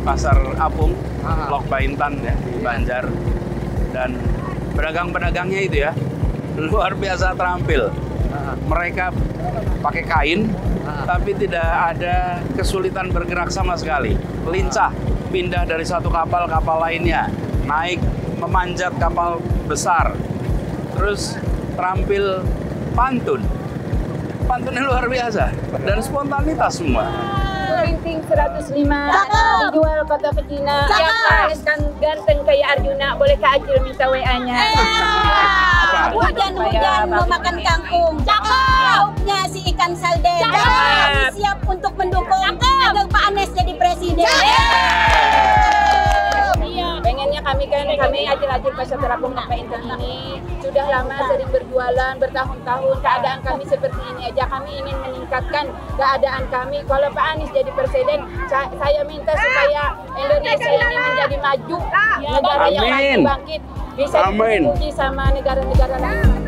Pasar Apung, Lok Baintan ya, di Banjar. Dan pedagang-pedagangnya itu ya, luar biasa terampil. Mereka pakai kain, tapi tidak ada kesulitan bergerak sama sekali. Lincah, pindah dari satu kapal ke kapal lainnya, naik, memanjat kapal besar. Terus terampil pantun. Pantunnya luar biasa dan spontanitas semua. Ranking 105 dijual kota ke Cina. Yang kan ganteng kayak Arjuna, boleh ke Acil minta WA-nya. Hujan-hujan mau makan kangkung. Lauknya si ikan sarden. Kami siap untuk mendukung agar Pak Anies jadi presiden. Pengennya kami Acil-Acil Pasar Terapung Lok Baintan ini sudah lama sering berjualan bertahun-tahun. Keadaan kami seperti ini aja. Kami ingin meningkatkan keadaan kami. Kalau Pak Anies jadi presiden, saya minta supaya Indonesia ini menjadi maju, negara yang maju bangkit, bisa dipuji sama negara-negara lain.